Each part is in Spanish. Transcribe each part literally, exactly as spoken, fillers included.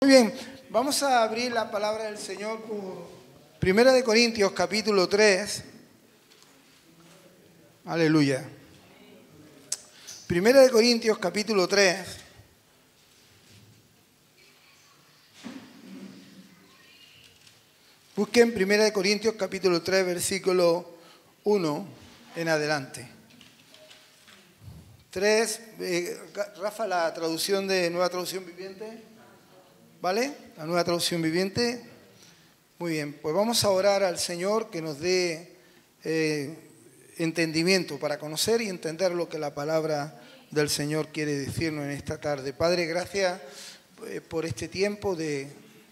Muy bien, vamos a abrir la palabra del Señor por Primera de Corintios, capítulo tres. Aleluya. Primera de Corintios, capítulo tres. Busquen Primera de Corintios, capítulo tres, versículo uno en adelante. tres, eh, Rafa, la traducción de Nueva Traducción Viviente. ¿Vale? La Nueva Traducción Viviente. Muy bien, pues vamos a orar al Señor que nos dé eh, entendimiento para conocer y entender lo que la palabra del Señor quiere decirnos en esta tarde. Padre, gracias eh, por este tiempo de,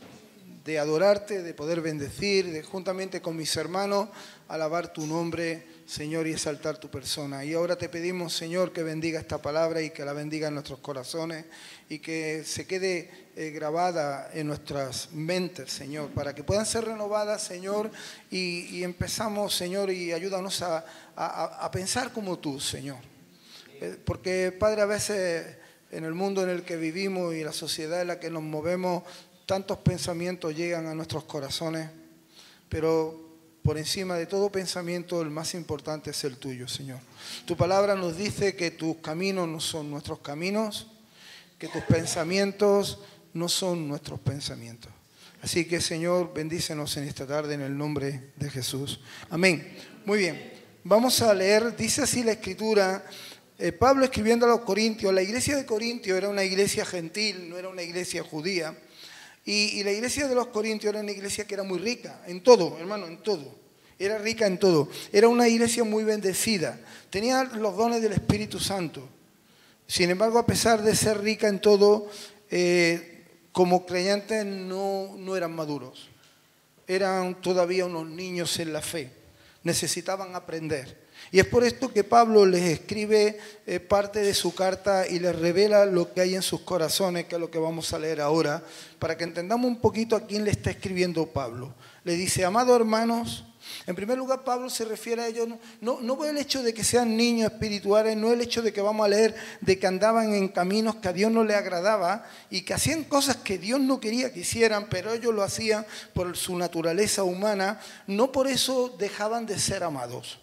de adorarte, de poder bendecir, de juntamente con mis hermanos alabar tu nombre, Señor, y exaltar tu persona. Y ahora te pedimos, Señor, que bendiga esta palabra y que la bendiga en nuestros corazones y que se quede eh, grabada en nuestras mentes, Señor, para que puedan ser renovadas, Señor, y, y empezamos, Señor, y ayúdanos a, a, a pensar como tú, Señor. Eh, porque, Padre, a veces en el mundo en el que vivimos y la sociedad en la que nos movemos, tantos pensamientos llegan a nuestros corazones, pero por encima de todo pensamiento, el más importante es el tuyo, Señor. Tu palabra nos dice que tus caminos no son nuestros caminos, que tus pensamientos no son nuestros pensamientos. Así que, Señor, bendícenos en esta tarde en el nombre de Jesús. Amén. Muy bien. Vamos a leer, dice así la Escritura, eh, Pablo escribiendo a los Corintios. La iglesia de Corintios era una iglesia gentil, no era una iglesia judía. Y, y la iglesia de los Corintios era una iglesia que era muy rica, en todo, hermano, en todo. Era rica en todo. Era una iglesia muy bendecida. Tenía los dones del Espíritu Santo. Sin embargo, a pesar de ser rica en todo, eh, como creyentes no, no eran maduros. Eran todavía unos niños en la fe. Necesitaban aprender. Y es por esto que Pablo les escribe eh, parte de su carta y les revela lo que hay en sus corazones, que es lo que vamos a leer ahora, para que entendamos un poquito a quién le está escribiendo Pablo. Le dice, amados hermanos, en primer lugar Pablo se refiere a ellos, no, no, no el hecho de que sean niños espirituales, no el hecho de que vamos a leer de que andaban en caminos que a Dios no le agradaba y que hacían cosas que Dios no quería que hicieran, pero ellos lo hacían por su naturaleza humana, no por eso dejaban de ser amados.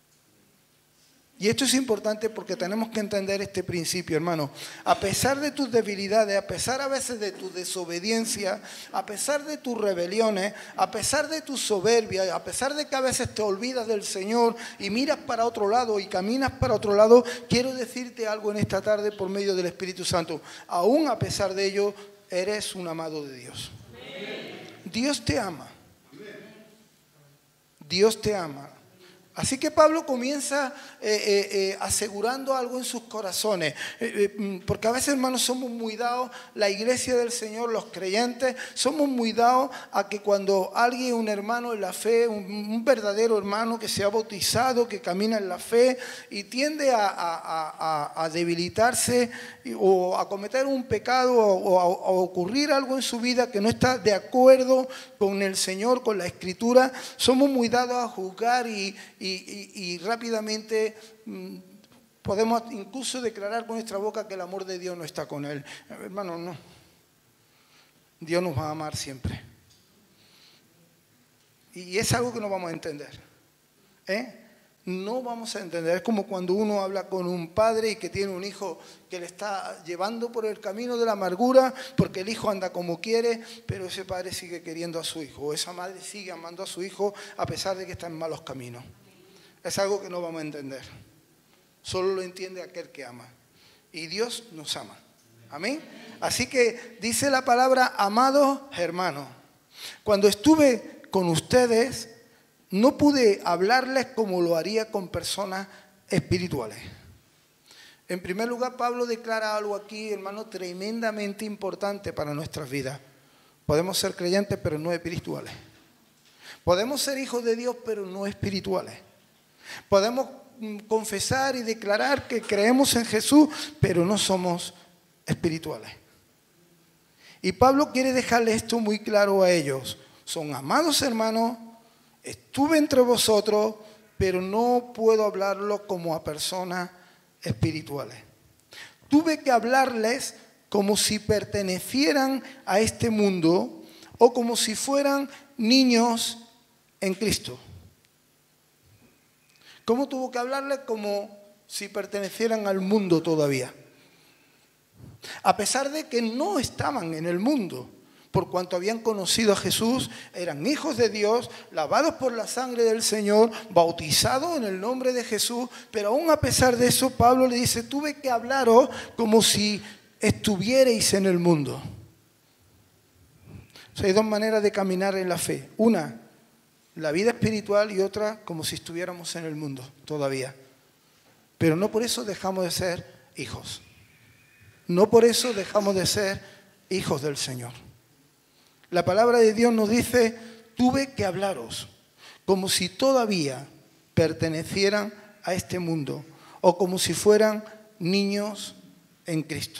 Y esto es importante porque tenemos que entender este principio, hermano. A pesar de tus debilidades, a pesar a veces de tu desobediencia, a pesar de tus rebeliones, a pesar de tu soberbia, a pesar de que a veces te olvidas del Señor y miras para otro lado y caminas para otro lado, quiero decirte algo en esta tarde por medio del Espíritu Santo. Aún a pesar de ello, eres un amado de Dios. Dios te ama. Dios te ama. Así que Pablo comienza eh, eh, eh, asegurando algo en sus corazones, eh, eh, porque a veces, hermanos, somos muy dados, la iglesia del Señor, los creyentes, somos muy dados a que cuando alguien, un hermano en la fe, un, un verdadero hermano que se ha bautizado, que camina en la fe y tiende a, a, a, a debilitarse o a cometer un pecado o a, a ocurrir algo en su vida que no está de acuerdo con el Señor, con la Escritura, somos muy dados a juzgar y, y Y, y, y rápidamente mmm, podemos incluso declarar con nuestra boca que el amor de Dios no está con él. Hermano, no. Dios nos va a amar siempre. Y es algo que no vamos a entender. ¿Eh? No vamos a entender. Es como cuando uno habla con un padre y que tiene un hijo que le está llevando por el camino de la amargura porque el hijo anda como quiere, pero ese padre sigue queriendo a su hijo. O esa madre sigue amando a su hijo a pesar de que está en malos caminos. Es algo que no vamos a entender. Solo lo entiende aquel que ama. Y Dios nos ama. Amén. Así que dice la palabra, amados hermanos. Cuando estuve con ustedes, no pude hablarles como lo haría con personas espirituales. En primer lugar, Pablo declara algo aquí, hermano, tremendamente importante para nuestras vidas. Podemos ser creyentes, pero no espirituales. Podemos ser hijos de Dios, pero no espirituales. Podemos confesar y declarar que creemos en Jesús, pero no somos espirituales. Y Pablo quiere dejarle esto muy claro a ellos. Son amados hermanos, estuve entre vosotros, pero no puedo hablarlo como a personas espirituales. Tuve que hablarles como si pertenecieran a este mundo o como si fueran niños en Cristo. ¿Cómo tuvo que hablarles? Como si pertenecieran al mundo todavía. A pesar de que no estaban en el mundo, por cuanto habían conocido a Jesús, eran hijos de Dios, lavados por la sangre del Señor, bautizados en el nombre de Jesús, pero aún a pesar de eso, Pablo le dice, tuve que hablaros como si estuvierais en el mundo. O sea, hay dos maneras de caminar en la fe. Una, la vida espiritual, y otra, como si estuviéramos en el mundo todavía. Pero no por eso dejamos de ser hijos. No por eso dejamos de ser hijos del Señor. La palabra de Dios nos dice, tuve que hablaros como si todavía pertenecieran a este mundo o como si fueran niños en Cristo.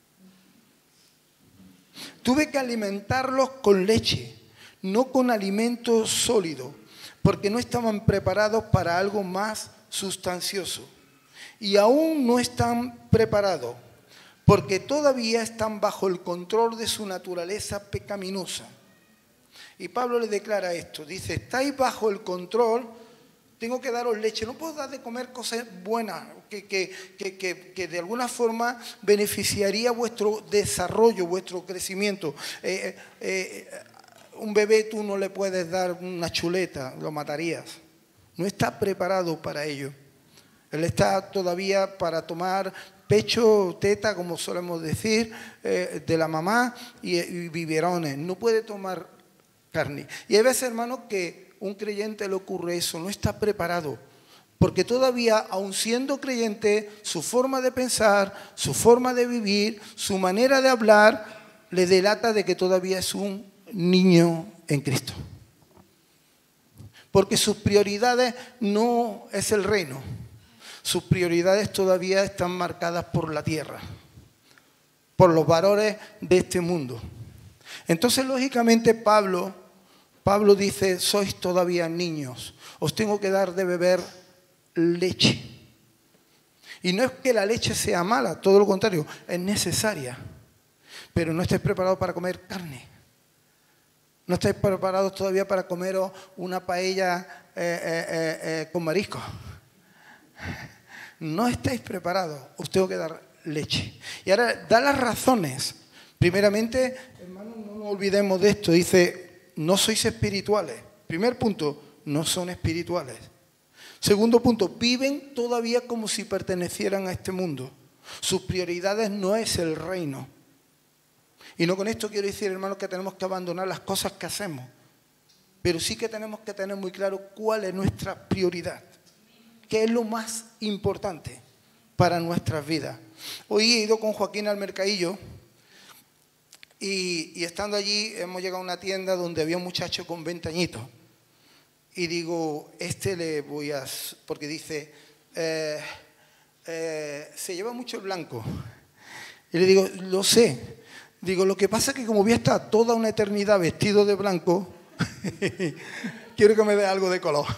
Tuve que alimentarlos con leche, no con alimento sólido, porque no estaban preparados para algo más sustancioso. Y aún no están preparados, porque todavía están bajo el control de su naturaleza pecaminosa. Y Pablo le declara esto, dice, estáis bajo el control, tengo que daros leche, no puedo dar de comer cosas buenas, que, que, que, que, que de alguna forma beneficiaría vuestro desarrollo, vuestro crecimiento. Eh, eh, un bebé tú no le puedes dar una chuleta, lo matarías. No está preparado para ello. Él está todavía para tomar pecho, teta, como solemos decir, eh, de la mamá y, y biberones. No puede tomar carne. Y hay veces, hermanos, que un creyente le ocurre eso, no está preparado. Porque todavía, aun siendo creyente, su forma de pensar, su forma de vivir, su manera de hablar, le delata de que todavía es un niño en Cristo. Porque sus prioridades no es el reino. Sus prioridades todavía están marcadas por la tierra, por los valores de este mundo. Entonces, lógicamente, Pablo, Pablo dice, sois todavía niños, os tengo que dar de beber leche. Y no es que la leche sea mala, todo lo contrario, es necesaria. Pero no estáis preparados para comer carne. No estáis preparados todavía para comeros una paella eh, eh, eh, eh, con marisco. No estáis preparados, os tengo que dar leche. Y ahora da las razones. Primeramente, hermanos, no nos olvidemos de esto. Dice, no sois espirituales. Primer punto, no son espirituales. Segundo punto, viven todavía como si pertenecieran a este mundo. Sus prioridades no es el reino. Y no con esto quiero decir, hermanos, que tenemos que abandonar las cosas que hacemos. Pero sí que tenemos que tener muy claro cuál es nuestra prioridad. ¿Qué es lo más importante para nuestras vidas? Hoy he ido con Joaquín al mercadillo y, y estando allí hemos llegado a una tienda donde había un muchacho con veinte añitos. Y digo, este le voy a... porque dice, eh, eh, se lleva mucho el blanco. Y le digo, lo sé. Digo, lo que pasa es que como voy a estar toda una eternidad vestido de blanco, quiero que me dé algo de color.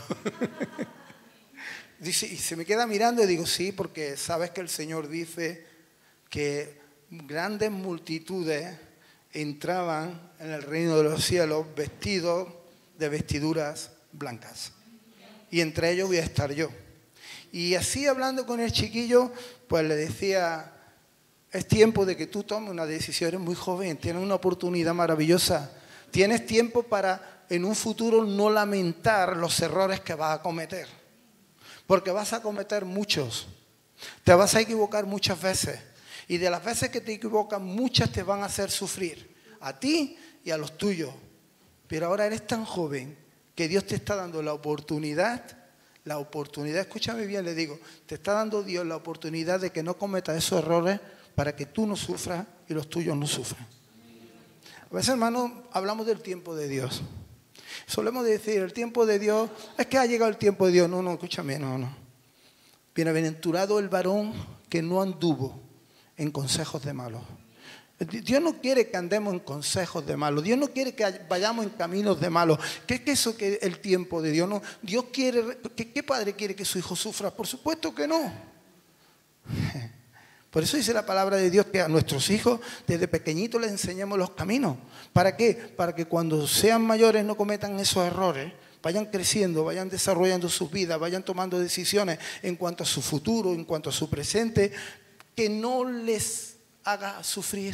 Dice, y se me queda mirando y digo, sí, porque sabes que el Señor dice que grandes multitudes entraban en el reino de los cielos vestidos de vestiduras blancas. Y entre ellos voy a estar yo. Y así hablando con el chiquillo, pues le decía, es tiempo de que tú tomes una decisión, eres muy joven, tienes una oportunidad maravillosa. Tienes tiempo para en un futuro no lamentar los errores que vas a cometer. Porque vas a cometer muchos. Te vas a equivocar muchas veces. Y de las veces que te equivocas, muchas te van a hacer sufrir. A ti y a los tuyos. Pero ahora eres tan joven que Dios te está dando la oportunidad, la oportunidad, escúchame bien, le digo, te está dando Dios la oportunidad de que no cometas esos errores para que tú no sufras y los tuyos no sufran. A veces, hermanos, hablamos del tiempo de Dios. Solemos decir, el tiempo de Dios, es que ha llegado el tiempo de Dios. No, no, escúchame, no, no. Bienaventurado el varón que no anduvo en consejos de malos. Dios no quiere que andemos en consejos de malos. Dios no quiere que vayamos en caminos de malos. ¿Qué es eso que es el tiempo de Dios? No, Dios quiere, ¿qué, qué padre quiere que su hijo sufra? Por supuesto que no. Por eso dice la palabra de Dios que a nuestros hijos desde pequeñitos les enseñemos los caminos. ¿Para qué? Para que cuando sean mayores no cometan esos errores, vayan creciendo, vayan desarrollando sus vidas, vayan tomando decisiones en cuanto a su futuro, en cuanto a su presente, que no les haga sufrir.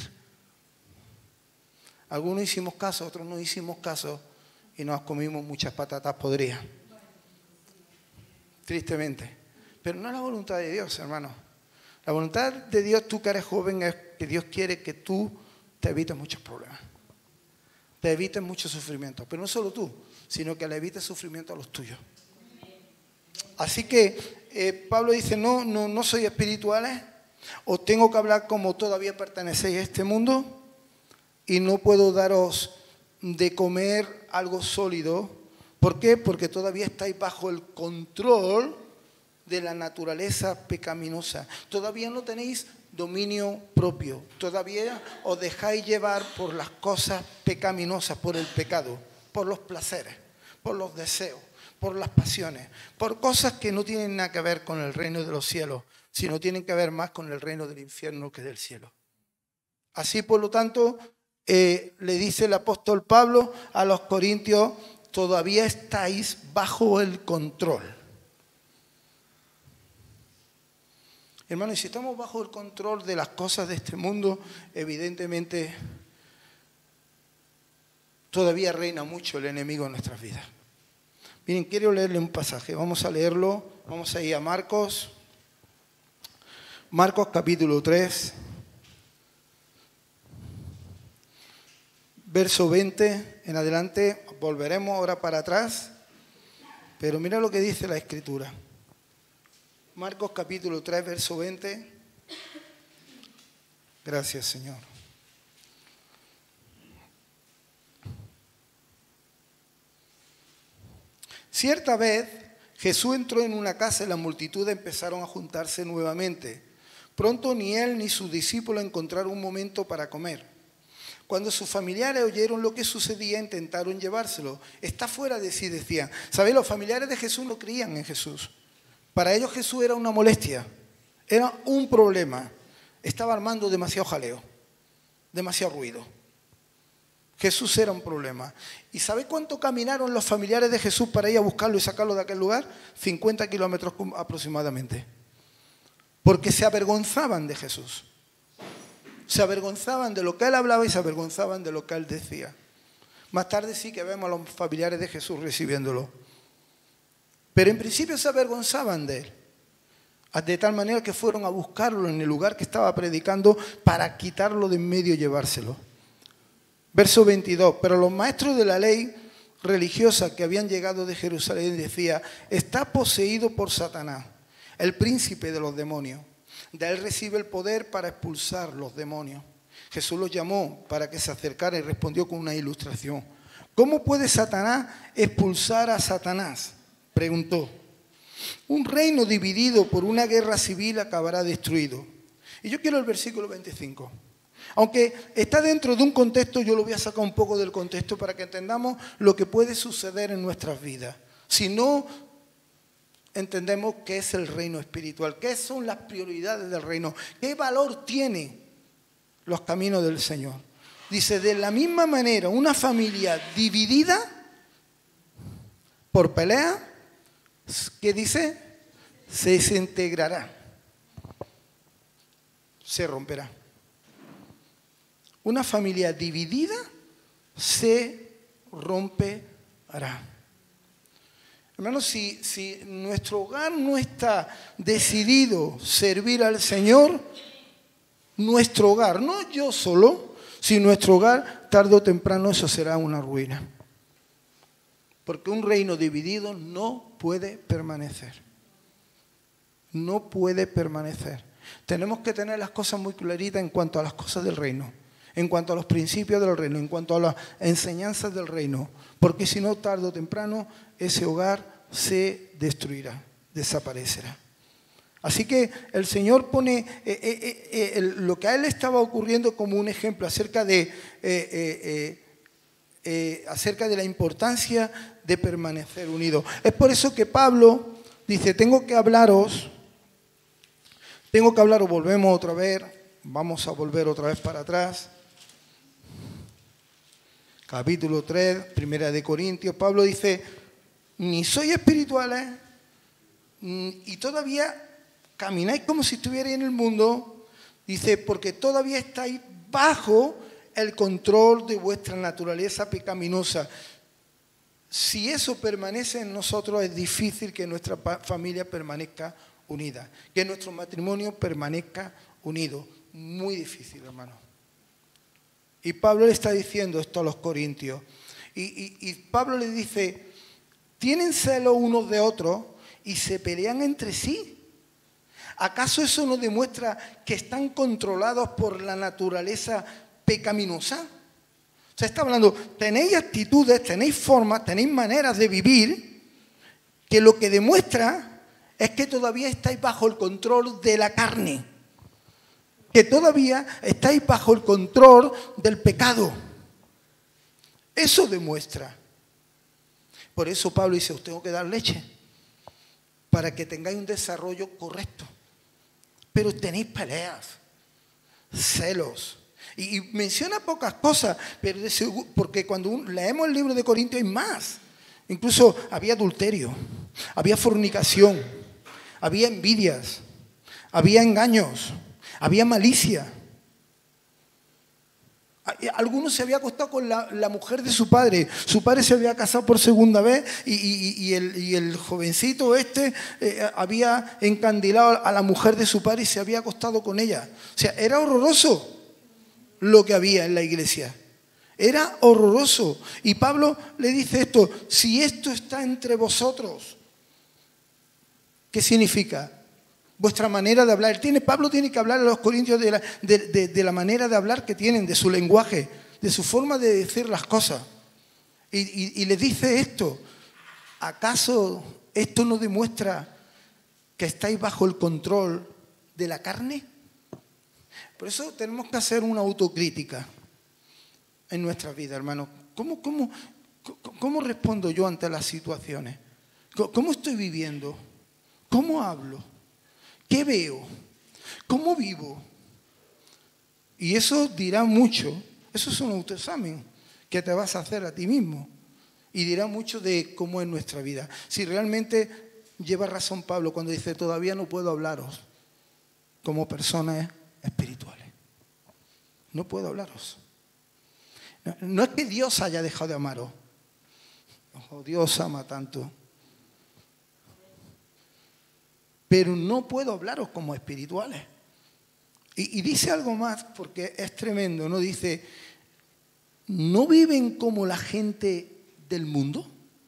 Algunos hicimos caso, otros no hicimos caso y nos comimos muchas patatas podridas. Tristemente. Pero no es la voluntad de Dios, hermano. La voluntad de Dios, tú que eres joven, es que Dios quiere que tú te evites muchos problemas. Te evites mucho sufrimiento. Pero no solo tú, sino que le evites sufrimiento a los tuyos. Así que eh, Pablo dice, no, no, no sois espirituales, os tengo que hablar como todavía pertenecéis a este mundo y no puedo daros de comer algo sólido. ¿Por qué? Porque todavía estáis bajo el control de la naturaleza pecaminosa. Todavía no tenéis dominio propio. Todavía os dejáis llevar por las cosas pecaminosas, por el pecado, por los placeres, por los deseos, por las pasiones, por cosas que no tienen nada que ver con el reino de los cielos, sino tienen que ver más con el reino del infierno que del cielo. Así, por lo tanto, eh, le dice el apóstol Pablo a los corintios, todavía estáis bajo el control. Hermanos, y si estamos bajo el control de las cosas de este mundo, evidentemente todavía reina mucho el enemigo en nuestras vidas. Miren, quiero leerle un pasaje, vamos a leerlo, vamos a ir a Marcos, Marcos capítulo tres, verso veinte en adelante, volveremos ahora para atrás, pero mira lo que dice la Escritura. Marcos capítulo tres, verso veinte. Gracias, Señor. Cierta vez Jesús entró en una casa y las multitudes empezaron a juntarse nuevamente. Pronto ni él ni sus discípulos encontraron un momento para comer. Cuando sus familiares oyeron lo que sucedía, intentaron llevárselo. Está fuera de sí, decían. ¿Sabéis? Los familiares de Jesús no creían en Jesús. Para ellos Jesús era una molestia, era un problema. Estaba armando demasiado jaleo, demasiado ruido. Jesús era un problema. ¿Y sabéis cuánto caminaron los familiares de Jesús para ir a buscarlo y sacarlo de aquel lugar? cincuenta kilómetros aproximadamente. Porque se avergonzaban de Jesús. Se avergonzaban de lo que él hablaba y se avergonzaban de lo que él decía. Más tarde sí que vemos a los familiares de Jesús recibiéndolo. Pero en principio se avergonzaban de él, de tal manera que fueron a buscarlo en el lugar que estaba predicando para quitarlo de en medio y llevárselo. Verso veintidós, pero los maestros de la ley religiosa que habían llegado de Jerusalén decían, está poseído por Satanás, el príncipe de los demonios. De él recibe el poder para expulsar los demonios. Jesús los llamó para que se acercara y respondió con una ilustración. ¿Cómo puede Satanás expulsar a Satanás? Preguntó. Un reino dividido por una guerra civil acabará destruido. Y yo quiero el versículo veinticinco. Aunque está dentro de un contexto, yo lo voy a sacar un poco del contexto para que entendamos lo que puede suceder en nuestras vidas. Si no entendemos qué es el reino espiritual, qué son las prioridades del reino, qué valor tienen los caminos del Señor. Dice, de la misma manera, una familia dividida por pelea, ¿qué dice? Se desintegrará, se romperá. Una familia dividida se romperá. Hermanos, si, si nuestro hogar no está decidido servir al Señor, nuestro hogar, no yo solo, si nuestro hogar, tarde o temprano eso será una ruina. Porque un reino dividido no puede permanecer. No puede permanecer. Tenemos que tener las cosas muy claritas en cuanto a las cosas del reino, en cuanto a los principios del reino, en cuanto a las enseñanzas del reino. Porque si no, tarde o temprano, ese hogar se destruirá, desaparecerá. Así que el Señor pone eh, eh, eh, el, lo que a él estaba ocurriendo como un ejemplo acerca de, eh, eh, eh, eh, acerca de la importancia de permanecer unidos. Es por eso que Pablo dice, tengo que hablaros, Tengo que hablar o volvemos otra vez. Vamos a volver otra vez para atrás. Capítulo tres, Primera de Corintios. Pablo dice, ni sois espirituales y todavía camináis como si estuvierais en el mundo. Dice, porque todavía estáis bajo el control de vuestra naturaleza pecaminosa. Si eso permanece en nosotros, es difícil que nuestra familia permanezca unida, que nuestro matrimonio permanezca unido. Muy difícil, hermano. Y Pablo le está diciendo esto a los corintios. Y, y, y Pablo le dice, tienen celo unos de otros y se pelean entre sí. ¿Acaso eso no demuestra que están controlados por la naturaleza pecaminosa? O sea, está hablando, tenéis actitudes, tenéis formas, tenéis maneras de vivir que lo que demuestra es que todavía estáis bajo el control de la carne, que todavía estáis bajo el control del pecado. Eso demuestra. Por eso Pablo dice, os tengo que dar leche para que tengáis un desarrollo correcto. Pero tenéis peleas, celos. Y, y menciona pocas cosas, pero de seguro, porque cuando un, leemos el libro de Corintios hay más. Incluso había adulterio, había fornicación, había envidias, había engaños, había malicia. Algunos se había acostado con la, la mujer de su padre. Su padre se había casado por segunda vez y, y, y, el, y el jovencito este eh, había encandilado a la mujer de su padre y se había acostado con ella. O sea, era horroroso lo que había en la iglesia. Era horroroso. Y Pablo le dice esto, si esto está entre vosotros, ¿qué significa? Vuestra manera de hablar. Tiene, Pablo tiene que hablar a los corintios de la, de, de, de la manera de hablar que tienen, de su lenguaje, de su forma de decir las cosas. Y, y, y les dice esto. ¿Acaso esto no demuestra que estáis bajo el control de la carne? Por eso tenemos que hacer una autocrítica en nuestra vida, hermano. ¿Cómo, cómo, cómo respondo yo ante las situaciones? ¿Cómo estoy viviendo? ¿Cómo hablo? ¿Qué veo? ¿Cómo vivo? Y eso dirá mucho. Eso es un autoexamen que te vas a hacer a ti mismo. Y dirá mucho de cómo es nuestra vida. Si realmente lleva razón Pablo cuando dice, todavía no puedo hablaros como personas espirituales. No puedo hablaros. No, no es que Dios haya dejado de amaros. Oh, Dios ama tanto. Pero no puedo hablaros como espirituales. Y, y dice algo más, porque es tremendo, ¿no? Dice, ¿no viven como la gente del mundo?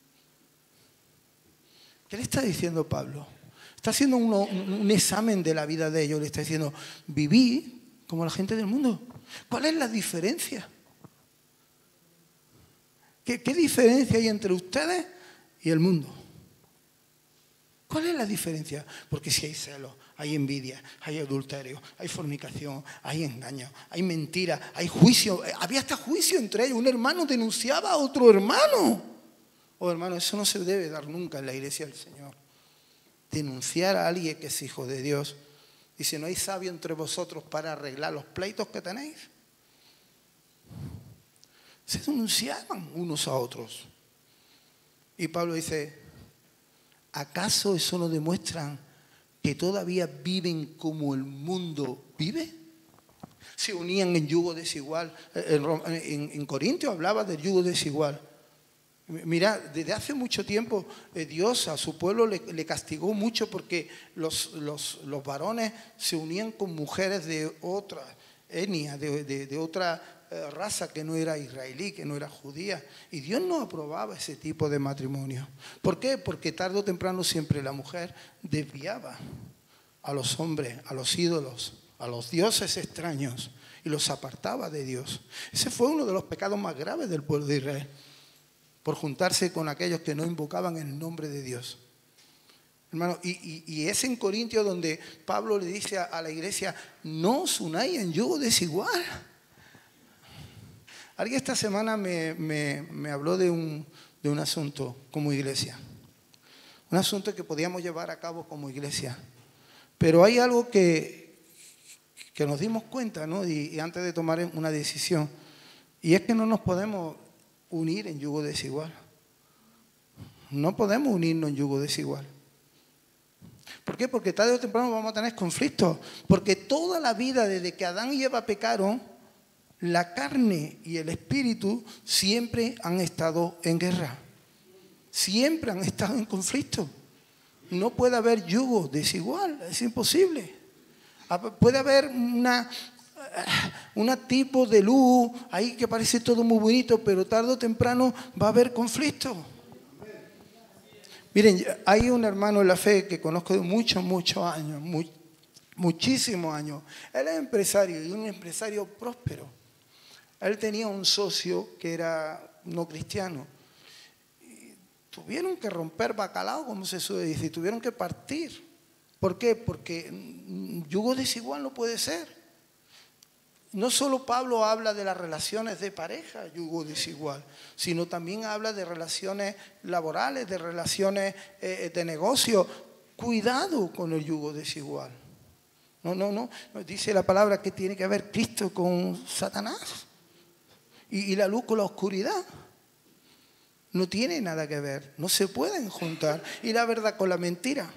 ¿Qué le está diciendo Pablo? Está haciendo uno, un, un examen de la vida de ellos. Le está diciendo, viví como la gente del mundo. ¿Cuál es la diferencia? ¿Qué, qué diferencia hay entre ustedes y el mundo? ¿Cuál es la diferencia? Porque si hay celos, hay envidia, hay adulterio, hay fornicación, hay engaño, hay mentira, hay juicio. Había hasta juicio entre ellos. Un hermano denunciaba a otro hermano. Oh, hermano, eso no se debe dar nunca en la iglesia del Señor. Denunciar a alguien que es hijo de Dios. Y si no hay sabio entre vosotros para arreglar los pleitos que tenéis. Se denunciaban unos a otros. Y Pablo dice, ¿acaso eso no demuestra que todavía viven como el mundo vive? Se unían en yugo desigual. En, en, en Corintios hablaba del yugo desigual. Mira, desde hace mucho tiempo eh, Dios a su pueblo le, le castigó mucho porque los, los, los varones se unían con mujeres de otra etnia, de, de, de otra eh, raza que no era israelí, que no era judía. Y Dios no aprobaba ese tipo de matrimonio. ¿Por qué? Porque tarde o temprano siempre la mujer desviaba a los hombres, a los ídolos, a los dioses extraños y los apartaba de Dios. Ese fue uno de los pecados más graves del pueblo de Israel, por juntarse con aquellos que no invocaban el nombre de Dios. Hermano, y, y, y es en Corintios donde Pablo le dice a, a la iglesia, no os unáis en yugo desigual. Alguien esta semana me, me, me habló de un, de un asunto como iglesia. Un asunto que podíamos llevar a cabo como iglesia. Pero hay algo que, que nos dimos cuenta, ¿no? Y, y antes de tomar una decisión, y es que no nos podemos unir en yugo desigual. No podemos unirnos en yugo desigual. ¿Por qué? Porque tarde o temprano vamos a tener conflictos. Porque toda la vida, desde que Adán y Eva pecaron, la carne y el espíritu siempre han estado en guerra. Siempre han estado en conflicto. No puede haber yugo desigual, es imposible. Puede haber una, una tipo de luz ahí que parece todo muy bonito, pero tarde o temprano va a haber conflicto. Miren, hay un hermano en la fe que conozco de muchos, muchos años, muy, muchísimos años. Él es empresario y un empresario próspero. Él tenía un socio que era no cristiano. Y tuvieron que romper bacalao, como se suele decir, tuvieron que partir. ¿Por qué? Porque yugo desigual no puede ser. No solo Pablo habla de las relaciones de pareja, yugo desigual, sino también habla de relaciones laborales, de relaciones eh, de negocio. Cuidado con el yugo desigual. No, no, no. Dice la palabra que tiene que ver Cristo con Satanás y, y la luz con la oscuridad. No tiene nada que ver. No se pueden juntar. Y la verdad con la mentira.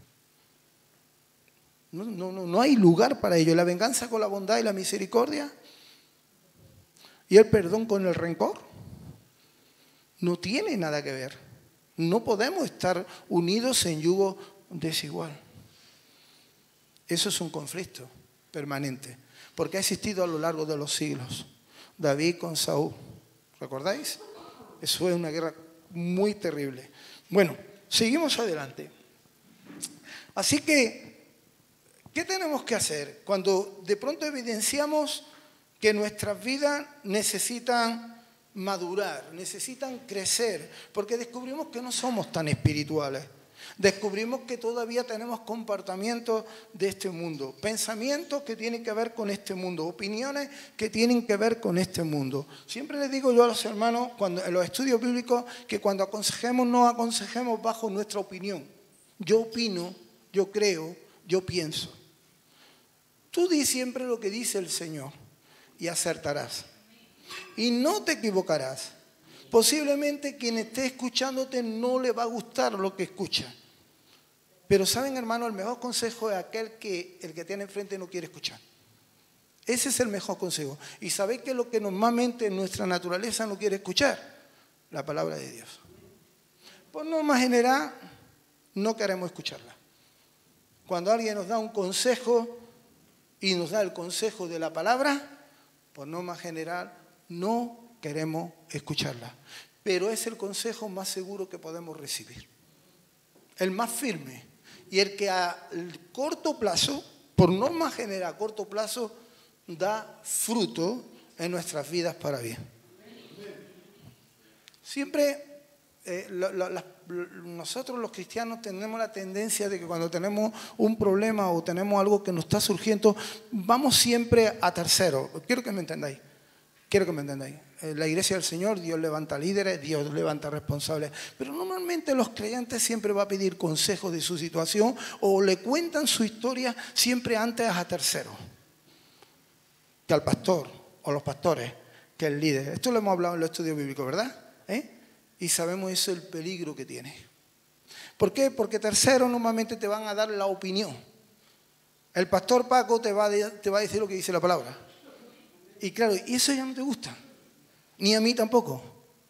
No, no, no, no hay lugar para ello. La venganza con la bondad y la misericordia. Y el perdón con el rencor. No tiene nada que ver. No podemos estar unidos en yugo desigual. Eso es un conflicto permanente. Porque ha existido a lo largo de los siglos. David con Saúl. ¿Recordáis? Eso es una guerra muy terrible. Bueno, seguimos adelante. Así que ¿qué tenemos que hacer cuando de pronto evidenciamos que nuestras vidas necesitan madurar, necesitan crecer? Porque descubrimos que no somos tan espirituales. Descubrimos que todavía tenemos comportamientos de este mundo, pensamientos que tienen que ver con este mundo, opiniones que tienen que ver con este mundo. Siempre les digo yo a los hermanos cuando, en los estudios bíblicos que cuando aconsejemos no aconsejemos bajo nuestra opinión. Yo opino, yo creo, yo pienso. Tú di siempre lo que dice el Señor y acertarás. Y no te equivocarás. Posiblemente quien esté escuchándote no le va a gustar lo que escucha. Pero saben, hermano, el mejor consejo es aquel que el que tiene enfrente no quiere escuchar. Ese es el mejor consejo. Y sabéis que lo que normalmente nuestra naturaleza no quiere escuchar, la palabra de Dios. Por norma general, no queremos escucharla. Cuando alguien nos da un consejo y nos da el consejo de la palabra, por norma general, no queremos escucharla. Pero es el consejo más seguro que podemos recibir. El más firme. Y el que a corto plazo, por norma general, a corto plazo, da fruto en nuestras vidas para bien. Siempre eh, la, la, la, nosotros los cristianos tenemos la tendencia de que cuando tenemos un problema o tenemos algo que nos está surgiendo, vamos siempre a terceros. Quiero que me entendáis. Quiero que me entendáis. En la iglesia del Señor, Dios levanta líderes, Dios levanta responsables. Pero normalmente los creyentes siempre van a pedir consejos de su situación o le cuentan su historia siempre antes a terceros. Que al pastor o los pastores, que el líder. Esto lo hemos hablado en los estudios bíblicos, ¿verdad? ¿Eh? Y sabemos eso el peligro que tiene. ¿Por qué? Porque terceros normalmente te van a dar la opinión. El pastor Paco te va a, te va a decir lo que dice la palabra. Y claro, y eso ya no te gusta. Ni a mí tampoco.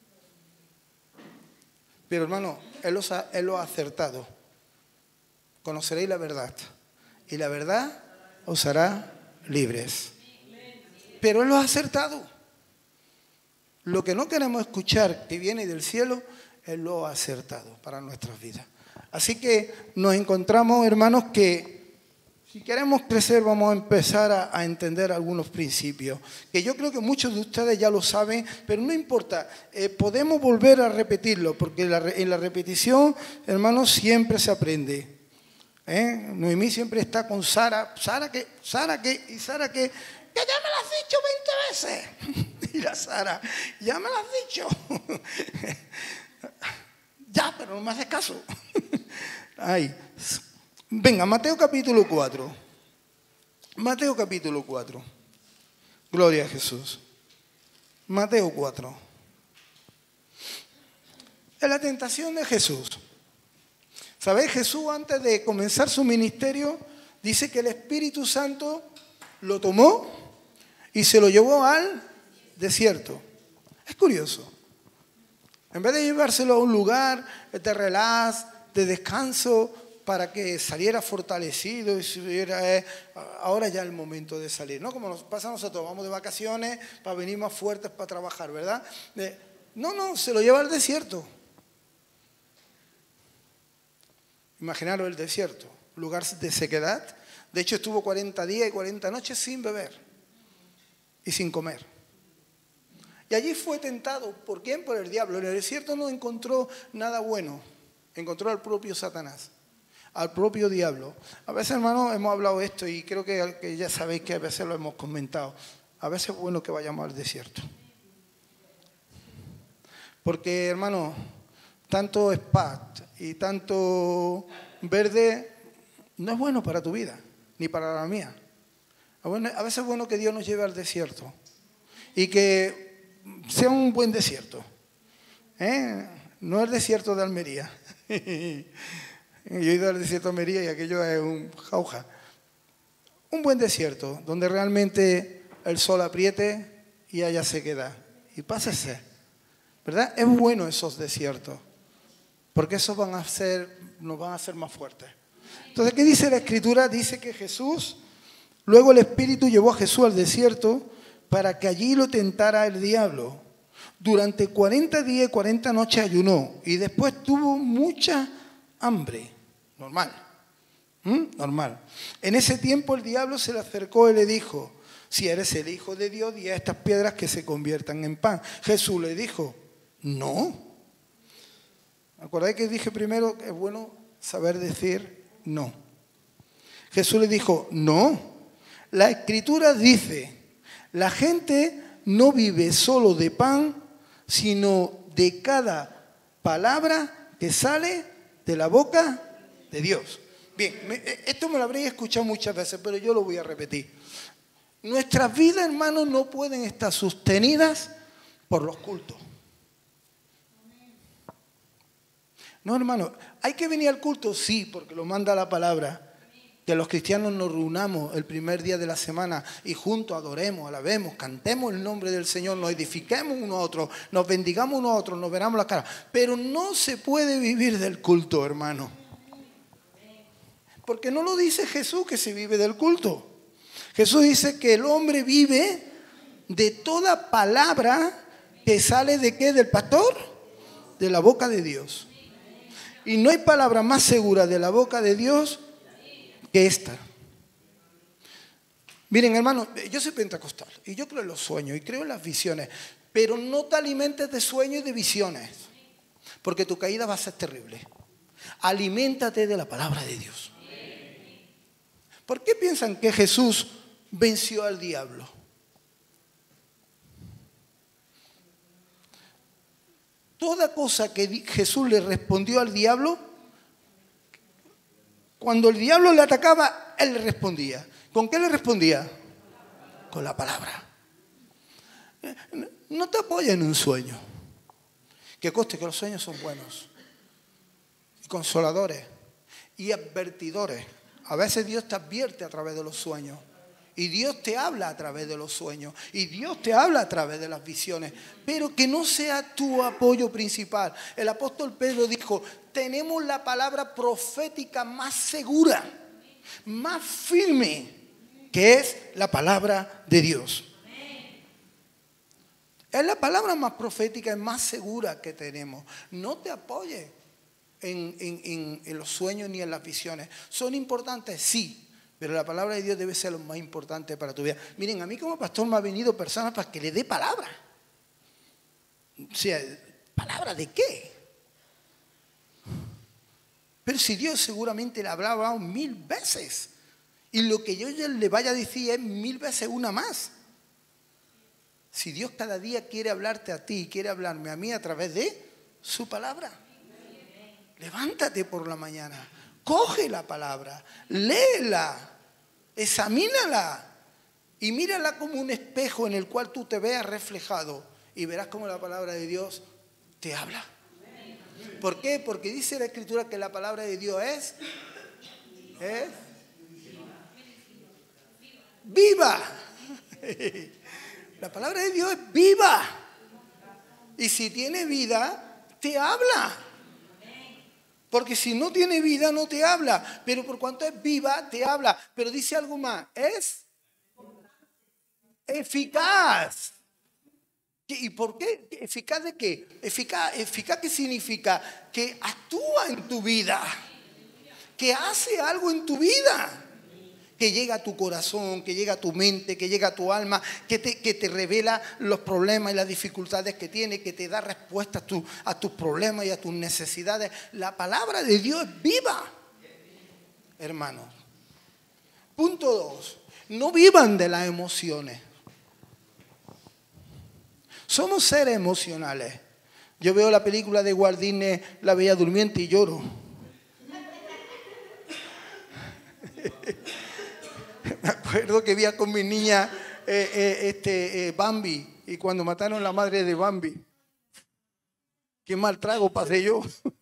Pero hermano, Él os ha, él lo ha acertado. Conoceréis la verdad. Y la verdad os hará libres. Pero Él lo ha acertado. Lo que no queremos escuchar que viene del cielo, Él lo ha acertado para nuestras vidas. Así que nos encontramos, hermanos, que si queremos crecer vamos a empezar a, a entender algunos principios. Que yo creo que muchos de ustedes ya lo saben, pero no importa. Eh, podemos volver a repetirlo, porque la, en la repetición, hermanos, siempre se aprende. ¿Eh? Noemí siempre está con Sara. Sara que, Sara que, y Sara que, que ya me lo has dicho veinte veces. Y la Sara, ya me lo has dicho. Ya, pero no me haces caso. Ay. Venga, Mateo capítulo cuatro. Mateo capítulo cuatro. Gloria a Jesús. Mateo cuatro. Es la tentación de Jesús. ¿Sabéis? Jesús, antes de comenzar su ministerio, dice que el Espíritu Santo lo tomó y se lo llevó al desierto. Es curioso. En vez de llevárselo a un lugar de relax, de descanso, para que saliera fortalecido y subiera, eh, ahora ya es el momento de salir, ¿no? Como nos pasa a nosotros, vamos de vacaciones para venir más fuertes para trabajar, ¿verdad? Eh, no, no, se lo lleva al desierto. Imaginaros el desierto, lugar de sequedad. De hecho, estuvo cuarenta días y cuarenta noches sin beber y sin comer. Y allí fue tentado. ¿Por quién? Por el diablo. En el desierto no encontró nada bueno. Encontró al propio Satanás, al propio diablo. A veces, hermanos, hemos hablado de esto y creo que, que ya sabéis que a veces lo hemos comentado. A veces es bueno que vayamos al desierto. Porque, hermano, tanto spa y tanto verde no es bueno para tu vida, ni para la mía. A veces es bueno que Dios nos lleve al desierto y que sea un buen desierto, ¿eh? No el desierto de Almería. Yo he ido al desierto de Almería y aquello es un jauja. Un buen desierto donde realmente el sol apriete y haya sequedad y pásese, ¿verdad? Es bueno esos desiertos porque esos van a ser, nos van a hacer más fuertes. Entonces, ¿qué dice la Escritura? Dice que Jesús, luego el Espíritu llevó a Jesús al desierto para que allí lo tentara el diablo. Durante cuarenta días y cuarenta noches ayunó y después tuvo mucha hambre. Normal. ¿Mm? Normal. En ese tiempo el diablo se le acercó y le dijo: si eres el Hijo de Dios, di a estas piedras que se conviertan en pan. Jesús le dijo: no. ¿Acordáis que dije primero que es bueno saber decir no? Jesús le dijo: no. La Escritura dice: la gente no vive solo de pan, sino de cada palabra que sale de la boca de Dios. Bien, me, esto me lo habréis escuchado muchas veces, pero yo lo voy a repetir. Nuestras vidas, hermanos, no pueden estar sostenidas por los cultos. No, hermano, hay que venir al culto, sí, porque lo manda la palabra. Que los cristianos nos reunamos el primer día de la semana y juntos adoremos, alabemos, cantemos el nombre del Señor, nos edifiquemos unos a otros, nos bendigamos unos a otros, nos veramos la cara. Pero no se puede vivir del culto, hermano. Porque no lo dice Jesús que se vive del culto. Jesús dice que el hombre vive de toda palabra que sale de ¿qué? ¿Del pastor? De la boca de Dios. Y no hay palabra más segura de la boca de Dios que esta. Miren, hermano, yo soy pentecostal y yo creo en los sueños y creo en las visiones, pero no te alimentes de sueños y de visiones, porque tu caída va a ser terrible. Aliméntate de la palabra de Dios. ¿Por qué piensan que Jesús venció al diablo? Toda cosa que Jesús le respondió al diablo, cuando el diablo le atacaba, él le respondía. ¿Con qué le respondía? Con la palabra. No te apoyes en un sueño. Que conste que los sueños son buenos, y consoladores y advertidores. A veces Dios te advierte a través de los sueños. Y Dios te habla a través de los sueños. Y Dios te habla a través de las visiones. Pero que no sea tu apoyo principal. El apóstol Pedro dijo: tenemos la palabra profética más segura, más firme, que es la palabra de Dios. Es la palabra más profética y más segura que tenemos. No te apoyes en, en, en, en los sueños ni en las visiones. ¿Son importantes? Sí. Pero la palabra de Dios debe ser lo más importante para tu vida. Miren, a mí como pastor me han venido personas para que le dé palabra. O sea, ¿palabra de qué? Pero si Dios seguramente le habrá hablado mil veces. Y lo que yo le vaya a decir es mil veces una más. Si Dios cada día quiere hablarte a ti y quiere hablarme a mí a través de su palabra. Levántate por la mañana. Coge la palabra, léela, Examínala y mírala como un espejo en el cual tú te veas reflejado y verás cómo la palabra de Dios te habla. ¿Por qué? Porque dice la Escritura que la palabra de Dios es, es viva. La palabra de Dios es viva. Y si tiene vida, te habla. Porque si no tiene vida, no te habla. Pero por cuanto es viva, te habla. Pero dice algo más. Es eficaz. ¿Y por qué? ¿Eficaz de qué? Eficaz, eficaz ¿qué significa? Que actúa en tu vida. Que hace algo en tu vida. Que llega a tu corazón, que llega a tu mente, que llega a tu alma, que te, que te revela los problemas y las dificultades que tienes, que te da respuesta a, tu, a tus problemas y a tus necesidades. La palabra de Dios es viva, hermanos. Punto dos. No vivan de las emociones. Somos seres emocionales. Yo veo la película de Walt Disney, La Bella Durmiente, y lloro. Me acuerdo que vi con mi niña eh, eh, este, eh, Bambi, y cuando mataron a la madre de Bambi, qué mal trago pasé yo.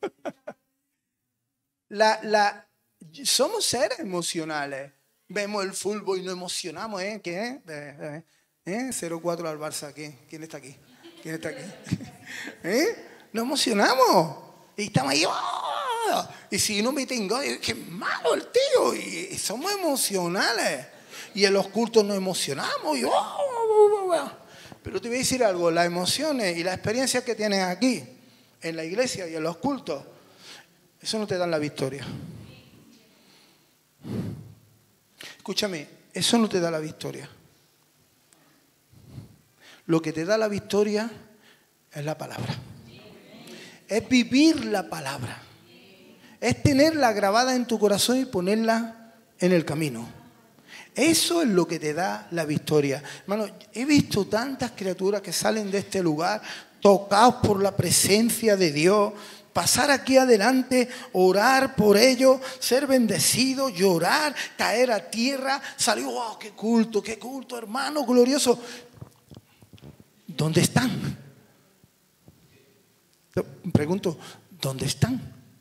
la, la, somos seres emocionales. Vemos el fútbol y nos emocionamos, ¿eh? ¿Qué? ¿Eh? ¿Eh? ¿Eh? cero cuatro al Barça. ¿Qué? ¿Quién está aquí? ¿Quién está aquí? ¿Eh? Nos emocionamos. Y estamos ahí. ¡Oh! Y si no me tengo, qué malo el tío. Y somos emocionales. Y en los cultos nos emocionamos. Y, oh, oh, oh, oh. Pero te voy a decir algo. Las emociones y las experiencias que tienes aquí, en la iglesia y en los cultos, eso no te dan la victoria. Escúchame, eso no te da la victoria. Lo que te da la victoria es la palabra. Es vivir la palabra. Es tenerla grabada en tu corazón y ponerla en el camino. Eso es lo que te da la victoria. Hermano, he visto tantas criaturas que salen de este lugar tocados por la presencia de Dios. Pasar aquí adelante, orar por ellos, ser bendecidos, llorar, caer a tierra, salir, wow, qué culto, qué culto, hermano, glorioso. ¿Dónde están? Pregunto, ¿dónde están?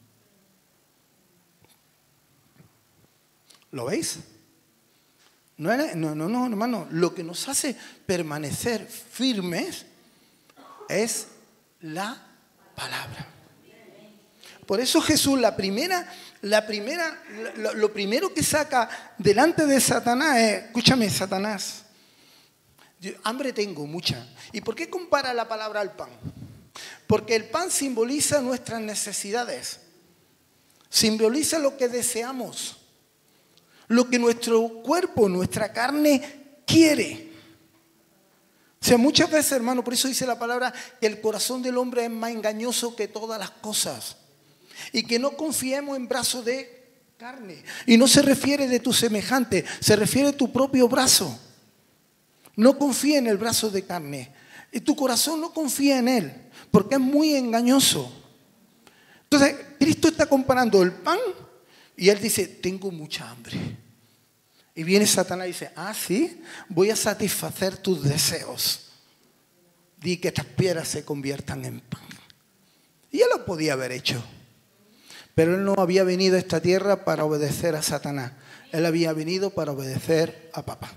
¿Lo veis? No, no, no, no, hermano. Lo que nos hace permanecer firmes es la palabra. Por eso Jesús, la primera, la primera, lo, lo primero que saca delante de Satanás es, escúchame, Satanás, yo, hambre tengo mucha. ¿Y por qué compara la palabra al pan? Porque el pan simboliza nuestras necesidades, simboliza lo que deseamos, lo que nuestro cuerpo, nuestra carne quiere. O sea, muchas veces, hermano, por eso dice la palabra que el corazón del hombre es más engañoso que todas las cosas. Y que no confiemos en brazos de carne. Y no se refiere de tu semejante, se refiere a tu propio brazo. No confía en el brazo de carne. Y tu corazón no confía en él, porque es muy engañoso. Entonces, Cristo está comparando el pan y él dice, tengo mucha hambre. Y viene Satanás y dice, ah, sí, voy a satisfacer tus deseos. Di que estas piedras se conviertan en pan. Y él lo podía haber hecho. Pero él no había venido a esta tierra para obedecer a Satanás. Él había venido para obedecer a papá.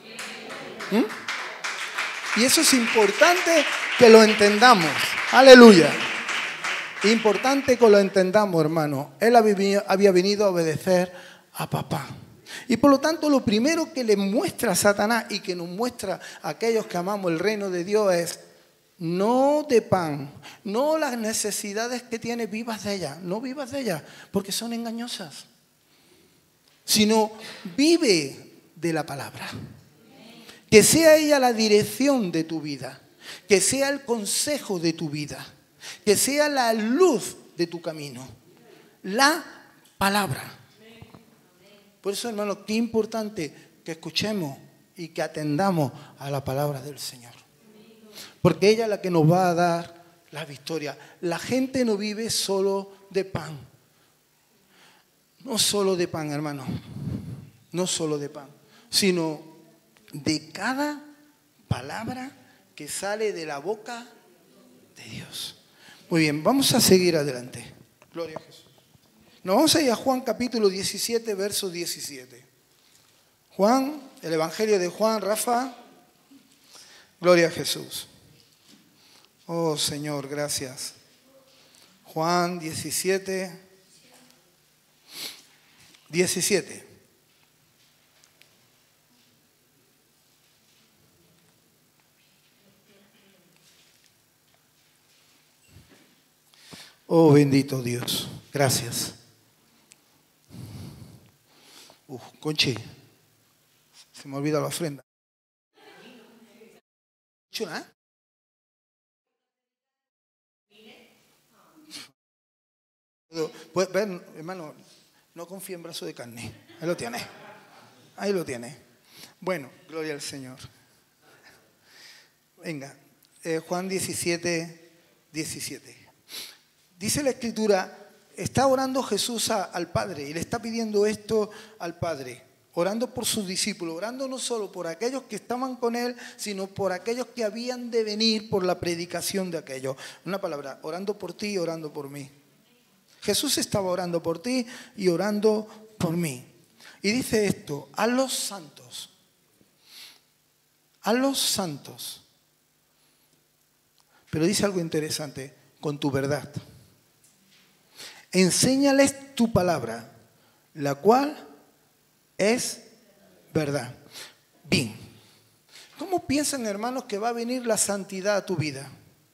¿Mm? Y eso es importante que lo entendamos. Aleluya. Importante que lo entendamos, hermano. Él había venido a obedecer a papá. Y por lo tanto, lo primero que le muestra a Satanás y que nos muestra a aquellos que amamos el reino de Dios es no de pan, no las necesidades que tiene vivas de ella, no vivas de ella, porque son engañosas, sino vive de la palabra. Que sea ella la dirección de tu vida, que sea el consejo de tu vida, que sea la luz de tu camino, la palabra. Por eso, hermano, qué importante que escuchemos y que atendamos a la palabra del Señor. Porque ella es la que nos va a dar la victoria. La gente no vive solo de pan. No solo de pan, hermano. No solo de pan. sino de cada palabra que sale de la boca de Dios. Muy bien, vamos a seguir adelante. Gloria a Jesús. Nos vamos a ir a Juan capítulo diecisiete, verso diecisiete. Juan, el Evangelio de Juan, Rafa. Gloria a Jesús. Oh Señor, gracias. Juan diecisiete, diecisiete. Oh bendito Dios, gracias. Uf, Conchi, se me olvida la ofrenda. ¿Chuna? Pues, ven, hermano, no confíe en brazo de carne. Ahí lo tiene. Ahí lo tiene. Bueno, gloria al Señor. Venga, eh, Juan diecisiete, diecisiete. Dice la Escritura, está orando Jesús a, al Padre y le está pidiendo esto al Padre, orando por sus discípulos, orando no solo por aquellos que estaban con él, sino por aquellos que habían de venir por la predicación de aquellos. Una palabra, orando por ti y orando por mí. Jesús estaba orando por ti y orando por mí. Y dice esto, a los santos, a los santos. Pero dice algo interesante, con tu verdad. Enséñales tu palabra, la cual es verdad. Bien. ¿Cómo piensan, hermanos, que va a venir la santidad a tu vida?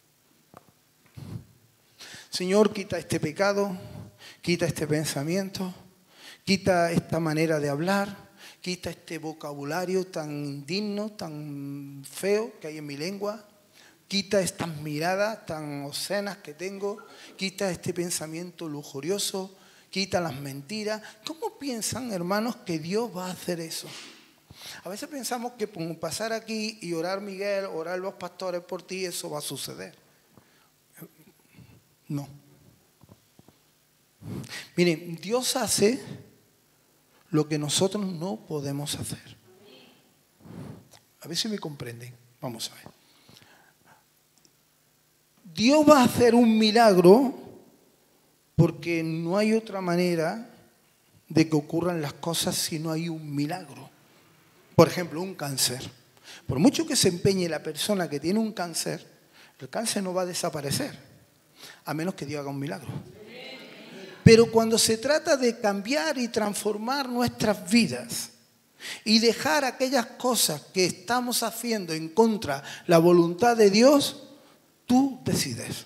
Señor, quita este pecado, quita este pensamiento, quita esta manera de hablar, quita este vocabulario tan indigno, tan feo que hay en mi lengua. Quita estas miradas tan obscenas que tengo, quita este pensamiento lujurioso, quita las mentiras. ¿Cómo piensan, hermanos, que Dios va a hacer eso? A veces pensamos que por pasar aquí y orar Miguel, orar los pastores por ti, eso va a suceder. No. Miren, Dios hace lo que nosotros no podemos hacer. A ver si me comprenden. Vamos a ver. Dios va a hacer un milagro porque no hay otra manera de que ocurran las cosas si no hay un milagro. Por ejemplo, un cáncer. Por mucho que se empeñe la persona que tiene un cáncer, el cáncer no va a desaparecer, a menos que Dios haga un milagro. Pero cuando se trata de cambiar y transformar nuestras vidas y dejar aquellas cosas que estamos haciendo en contra de la voluntad de Dios, tú decides.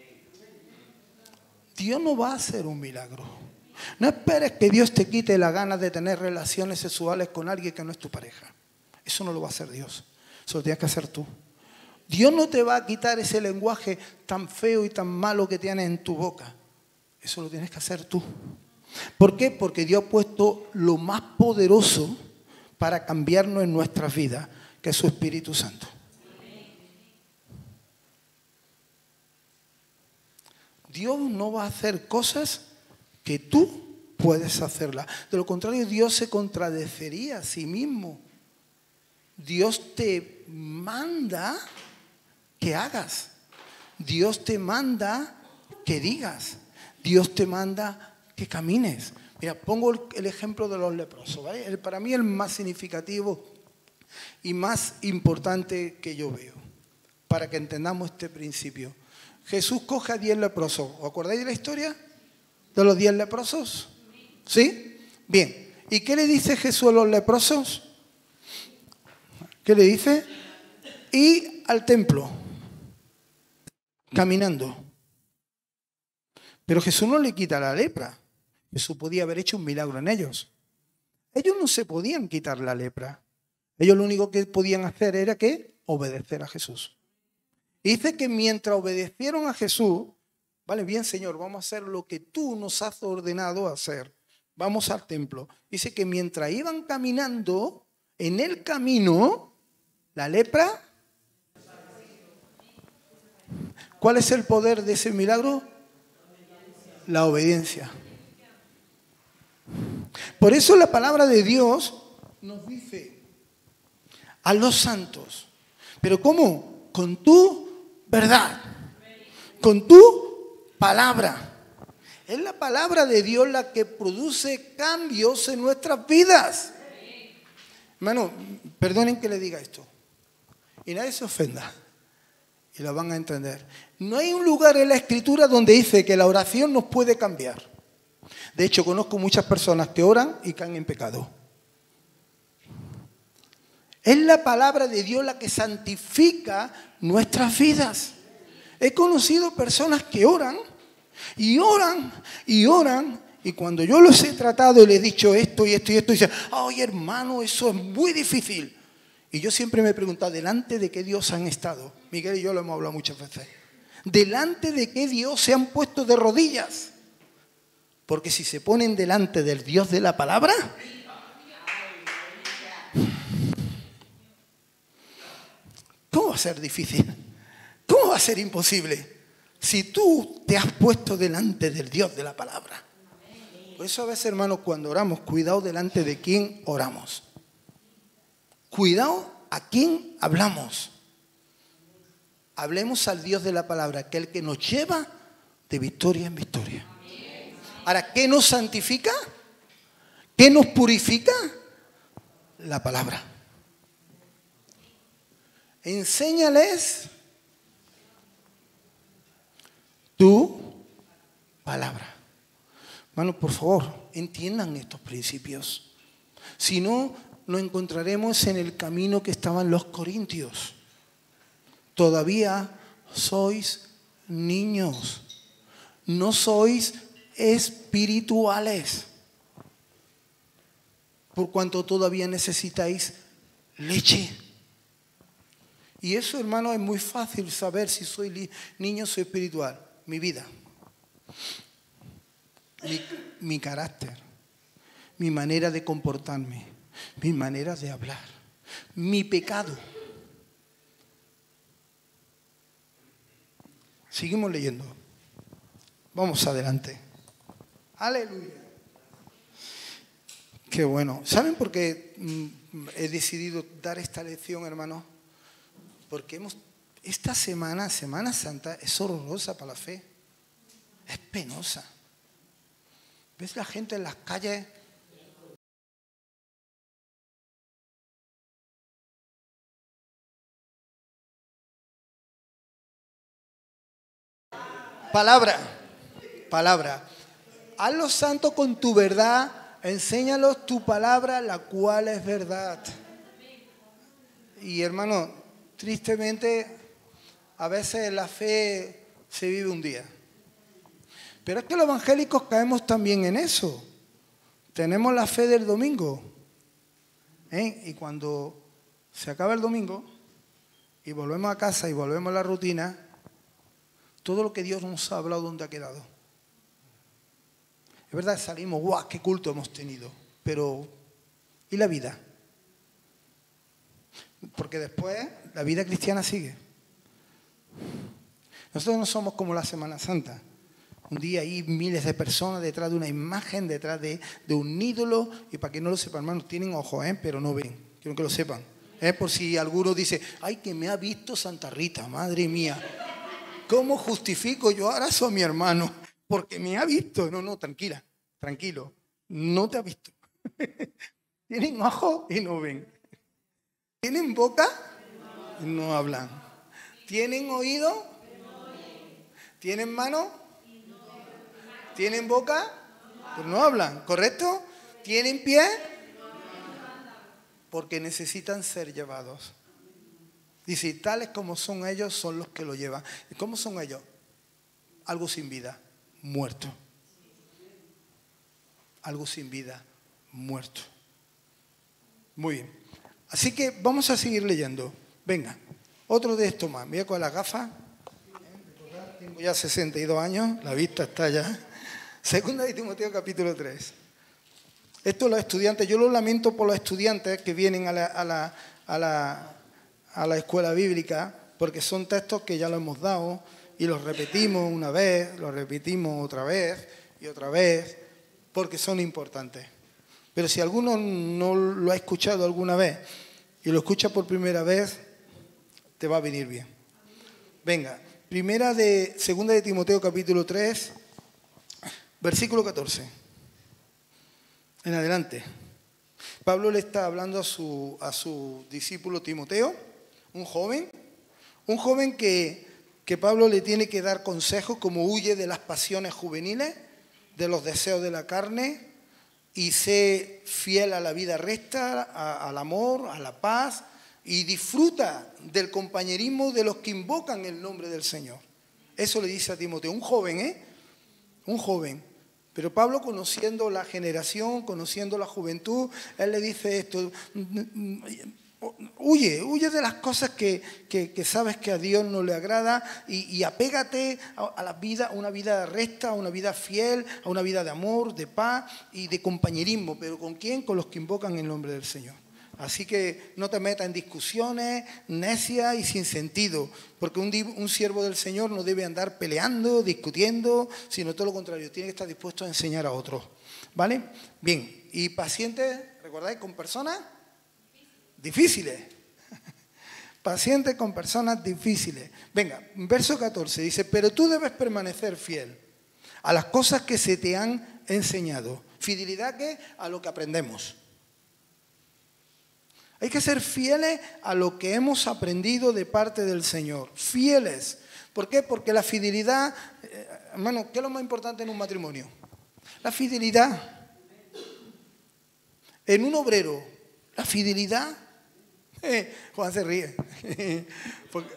Dios no va a hacer un milagro. No esperes que Dios te quite la gana de tener relaciones sexuales con alguien que no es tu pareja. Eso no lo va a hacer Dios. Eso lo tienes que hacer tú. Dios no te va a quitar ese lenguaje tan feo y tan malo que tienes en tu boca. Eso lo tienes que hacer tú. ¿Por qué? Porque Dios ha puesto lo más poderoso para cambiarnos en nuestras vidas, que es su Espíritu Santo. Dios no va a hacer cosas que tú puedes hacerlas. De lo contrario, Dios se contradeciría a sí mismo. Dios te manda que hagas. Dios te manda que digas. Dios te manda que camines. Mira, pongo el ejemplo de los leprosos, ¿vale? Para mí el más significativo y más importante que yo veo, para que entendamos este principio. Jesús coge a diez leprosos. ¿Os acordáis de la historia de los diez leprosos? ¿Sí? Bien. ¿Y qué le dice Jesús a los leprosos? ¿Qué le dice? Y al templo, caminando. Pero Jesús no le quita la lepra. Jesús podía haber hecho un milagro en ellos. Ellos no se podían quitar la lepra. Ellos lo único que podían hacer era que obedecer a Jesús. Y dice que mientras obedecieron a Jesús, vale, bien Señor, vamos a hacer lo que tú nos has ordenado hacer. Vamos al templo. Dice que mientras iban caminando, en el camino, la lepra. ¿Cuál es el poder de ese milagro? La obediencia. Por eso la palabra de Dios nos dice a los santos. ¿Pero cómo? Con tu verdad, con tu palabra. Es la palabra de Dios la que produce cambios en nuestras vidas. Hermano, perdonen que le diga esto. Y nadie se ofenda. Y lo van a entender. No hay un lugar en la Escritura donde dice que la oración nos puede cambiar. De hecho, conozco muchas personas que oran y caen en pecado. Es la palabra de Dios la que santifica nuestras vidas. He conocido personas que oran y oran y oran. Y cuando yo los he tratado y les he dicho esto y esto y esto, dicen, ay hermano, eso es muy difícil. Y yo siempre me he preguntado, ¿delante de qué Dios han estado? Miguel y yo lo hemos hablado muchas veces. ¿Delante de qué Dios se han puesto de rodillas? Porque si se ponen delante del Dios de la palabra, ¿cómo va a ser difícil? ¿Cómo va a ser imposible? Si tú te has puesto delante del Dios de la palabra. Por eso a veces, hermanos, cuando oramos, cuidado delante de quién oramos. Cuidado a quién hablamos. Hablemos al Dios de la palabra, aquel que nos lleva de victoria en victoria. Ahora, ¿qué nos santifica? ¿Qué nos purifica? La palabra. Enséñales tu palabra. Hermanos, por favor, entiendan estos principios. Si no, nos encontraremos en el camino que estaban los corintios. Todavía sois niños. No sois espirituales. Por cuanto todavía necesitáis leche. Y eso, hermano, es muy fácil saber si soy niño o soy espiritual. Mi vida. Mi, mi carácter, mi manera de comportarme, mi manera de hablar, mi pecado. Seguimos leyendo. Vamos adelante. Aleluya. Qué bueno. ¿Saben por qué he decidido dar esta lección, hermano? Porque hemos, esta semana, Semana Santa, es horrorosa para la fe. Es penosa. ¿Ves la gente en las calles? Palabra, palabra. Hazlos santos con tu verdad, enséñalos tu palabra, la cual es verdad. Y hermano, tristemente, a veces la fe se vive un día. Pero es que los evangélicos caemos también en eso. Tenemos la fe del domingo. ¿eh? Y cuando se acaba el domingo y volvemos a casa y volvemos a la rutina, todo lo que Dios nos ha hablado, ¿dónde ha quedado? Es verdad, salimos, ¡guau! ¡Qué culto hemos tenido! Pero, ¿y la vida? Porque después la vida cristiana sigue. Nosotros no somos como la Semana Santa. Un día hay miles de personas detrás de una imagen, detrás de, de un ídolo. Y para que no lo sepan, hermanos, tienen ojos, ¿eh? Pero no ven. Quiero que lo sepan. ¿eh? Por si alguno dice, ¡ay, que me ha visto Santa Rita! ¡Madre mía! ¿Cómo justifico yo ahora eso a mi hermano? Porque me ha visto. No, no, tranquila, tranquilo. No te ha visto. Tienen ojos y no ven. Tienen boca y no hablan. Tienen oído. Tienen mano. Tienen boca, pero no hablan, ¿correcto? ¿Tienen pie? Porque necesitan ser llevados. Dice, tales como son ellos son los que lo llevan. ¿Y cómo son ellos? Algo sin vida, muerto. Algo sin vida, muerto. Muy bien. Así que vamos a seguir leyendo. Venga, otro de estos más. Mira con las gafas. Tengo ya sesenta y dos años, la vista está ya. Segunda de Timoteo capítulo tres. Esto los estudiantes, yo lo lamento por los estudiantes que vienen a la, a la, a la, a la escuela bíblica, porque son textos que ya lo hemos dado y los repetimos una vez, los repetimos otra vez y otra vez, porque son importantes. Pero si alguno no lo ha escuchado alguna vez y lo escuchas por primera vez, te va a venir bien. Venga, primera de, segunda de Timoteo capítulo tres, versículo catorce. En adelante. Pablo le está hablando a su, a su discípulo Timoteo, un joven, un joven que, que Pablo le tiene que dar consejos como huye de las pasiones juveniles, de los deseos de la carne, y sé fiel a la vida recta, a, al amor, a la paz, y disfruta del compañerismo de los que invocan el nombre del Señor. Eso le dice a Timoteo, un joven, ¿eh? Un joven. Pero Pablo, conociendo la generación, conociendo la juventud, él le dice esto: huye, huye de las cosas que, que, que sabes que a Dios no le agrada y, y apégate a, a la vida, a una vida recta, a una vida fiel, a una vida de amor, de paz y de compañerismo. ¿Pero con quién? Con los que invocan el nombre del Señor. Así que no te metas en discusiones necias y sin sentido, porque un, un siervo del Señor no debe andar peleando, discutiendo, sino todo lo contrario, tiene que estar dispuesto a enseñar a otros. ¿Vale? Bien, y pacientes, ¿recordáis? Con personas difíciles. Pacientes con personas difíciles. Venga, verso catorce dice, pero tú debes permanecer fiel a las cosas que se te han enseñado. Fidelidad que a lo que aprendemos. Hay que ser fieles a lo que hemos aprendido de parte del Señor. Fieles. ¿Por qué? Porque la fidelidad, eh, hermano, ¿qué es lo más importante en un matrimonio? La fidelidad. En un obrero, la fidelidad. Eh, Juan se ríe. Porque...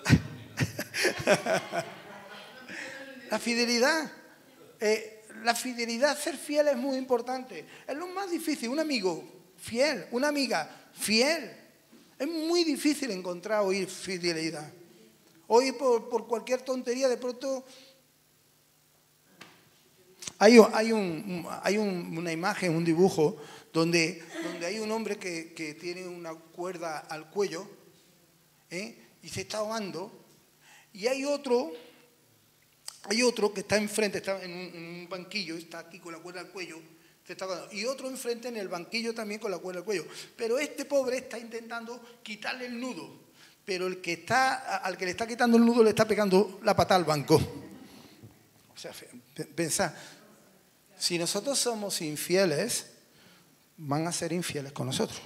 la fidelidad. Eh, la fidelidad, ser fiel es muy importante. Es lo más difícil. Un amigo fiel, una amiga fiel. Es muy difícil encontrar hoy fidelidad. Hoy por, por cualquier tontería de pronto hay, hay, un, hay un, una imagen, un dibujo donde, donde hay un hombre que, que tiene una cuerda al cuello, ¿eh? Y se está ahogando, y hay otro hay otro que está enfrente, está en un, en un banquillo, está aquí con la cuerda al cuello, y otro enfrente en el banquillo también con la cuerda al cuello. Pero este pobre está intentando quitarle el nudo, pero el que está, al que le está quitando el nudo le está pegando la pata al banco. O sea, pensad, si nosotros somos infieles, van a ser infieles con nosotros.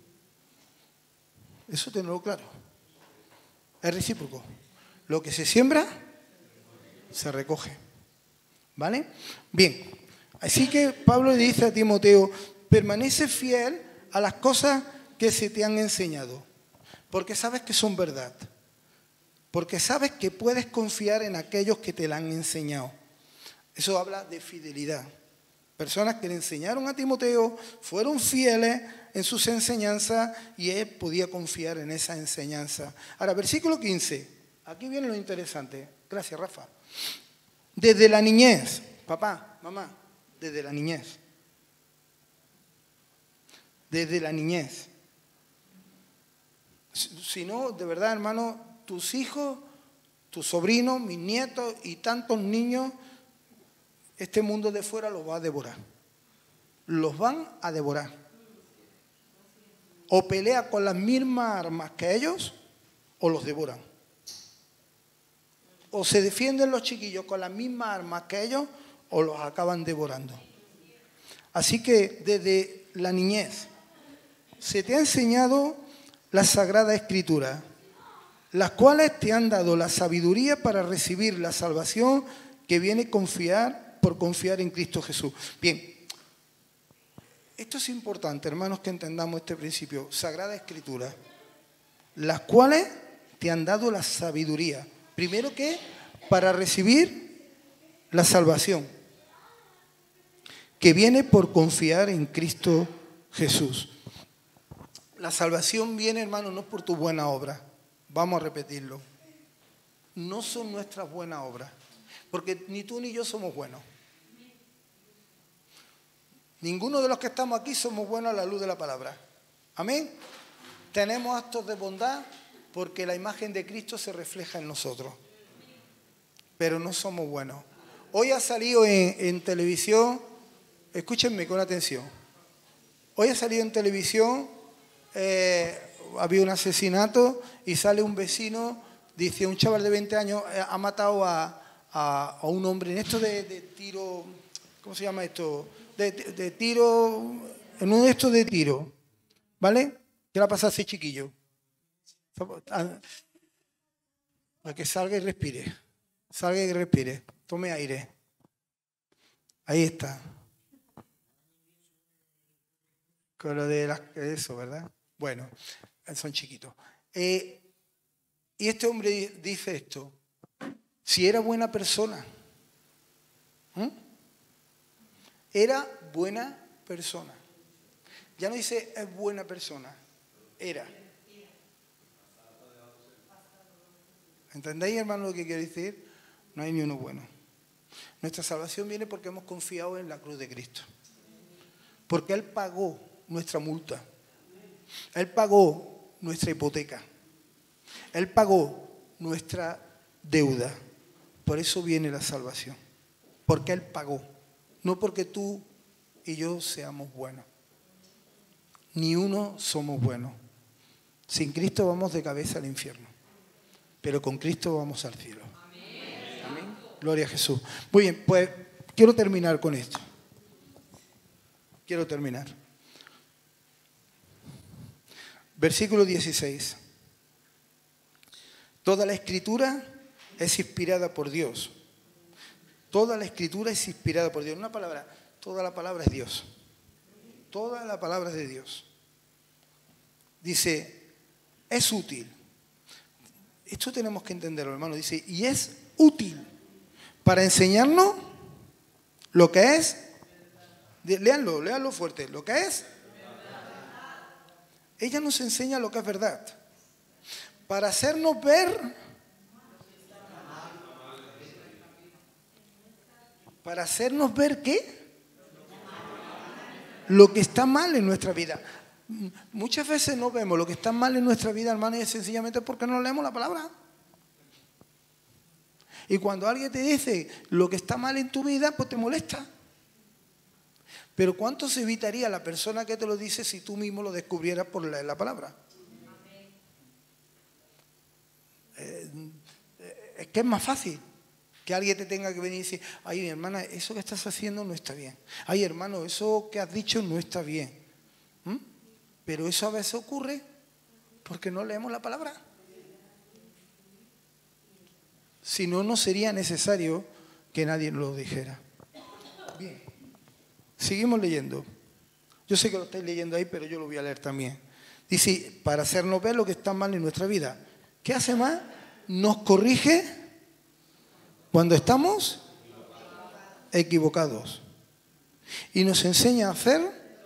Eso tenlo claro. Es recíproco. Lo que se siembra, se recoge. ¿Vale? Bien. Así que Pablo le dice a Timoteo, permanece fiel a las cosas que se te han enseñado, porque sabes que son verdad, porque sabes que puedes confiar en aquellos que te la han enseñado. Eso habla de fidelidad. Personas que le enseñaron a Timoteo, fueron fieles en sus enseñanzas y él podía confiar en esa enseñanza. Ahora, versículo quince, aquí viene lo interesante. Gracias, Rafa. Desde la niñez, papá, mamá, desde la niñez. Desde la niñez. Si no, de verdad, hermano, tus hijos, tus sobrinos, mis nietos y tantos niños, este mundo de fuera los va a devorar. Los van a devorar. O pelea con las mismas armas que ellos, o los devoran. O se defienden los chiquillos con las mismas armas que ellos, o los acaban devorando. Así que desde la niñez se te ha enseñado la Sagrada Escritura, las cuales te han dado la sabiduría para recibir la salvación que viene confiar, por confiar en Cristo Jesús. Bien, esto es importante, hermanos, que entendamos este principio. Sagrada Escritura, las cuales te han dado la sabiduría. Primero que para recibir la salvación que viene por confiar en Cristo Jesús. La salvación viene, hermano, no por tu buena obra. Vamos a repetirlo. No son nuestras buenas obras, porque ni tú ni yo somos buenos. Ninguno de los que estamos aquí somos buenos a la luz de la palabra. Amén. Tenemos actos de bondad porque la imagen de Cristo se refleja en nosotros. Pero no somos buenos. Hoy ha salido en, en televisión, escúchenme con atención. Hoy ha salido en televisión eh, había un asesinato y sale un vecino, dice, un chaval de veinte años ha matado a, a, a un hombre en esto de, de tiro, ¿cómo se llama esto? De, de, de tiro, en uno de estos de tiro, ¿vale? ¿Qué le pasa a ese chiquillo? Para que salga y respire, salga y respire, tome aire. Ahí está. Con lo de las, eso, ¿verdad? Bueno, son chiquitos. Eh, y este hombre dice esto, si era buena persona, ¿eh? Era buena persona. Ya no dice es buena persona, era. ¿Entendéis, hermano, lo que quiero decir? No hay ni uno bueno. Nuestra salvación viene porque hemos confiado en la cruz de Cristo. Porque Él pagó nuestra multa. Él pagó nuestra hipoteca. Él pagó nuestra deuda. Por eso viene la salvación. Porque Él pagó. No porque tú y yo seamos buenos. Ni uno somos buenos. Sin Cristo vamos de cabeza al infierno. Pero con Cristo vamos al cielo. Amén. Amén. Gloria a Jesús. Muy bien, pues quiero terminar con esto. Quiero terminar. Versículo dieciséis. Toda la escritura es inspirada por Dios. Toda la escritura es inspirada por Dios. Una palabra, toda la palabra es Dios. Toda la palabra es de Dios. Dice, es útil. Esto tenemos que entenderlo, hermano. Dice, y es útil para enseñarnos lo que es. Léanlo, léanlo fuerte. Lo que es. Ella nos enseña lo que es verdad. Para hacernos ver. Para hacernos ver ¿qué? Lo que está mal en nuestra vida. Muchas veces no vemos lo que está mal en nuestra vida, hermano, y es sencillamente porque no leemos la palabra. Y cuando alguien te dice lo que está mal en tu vida, pues te molesta. Pero ¿cuánto se evitaría la persona que te lo dice si tú mismo lo descubrieras por leer la palabra? Eh, es que es más fácil que alguien te tenga que venir y decir, ay, hermana, eso que estás haciendo no está bien. Ay, hermano, eso que has dicho no está bien. ¿Mm? Pero eso a veces ocurre porque no leemos la palabra. Si no, no sería necesario que nadie nos lo dijera. Bien. Seguimos leyendo. Yo sé que lo estáis leyendo ahí, pero yo lo voy a leer también. Dice, para hacernos ver lo que está mal en nuestra vida. ¿Qué hace más? Nos corrige cuando estamos equivocados. Y nos enseña a hacer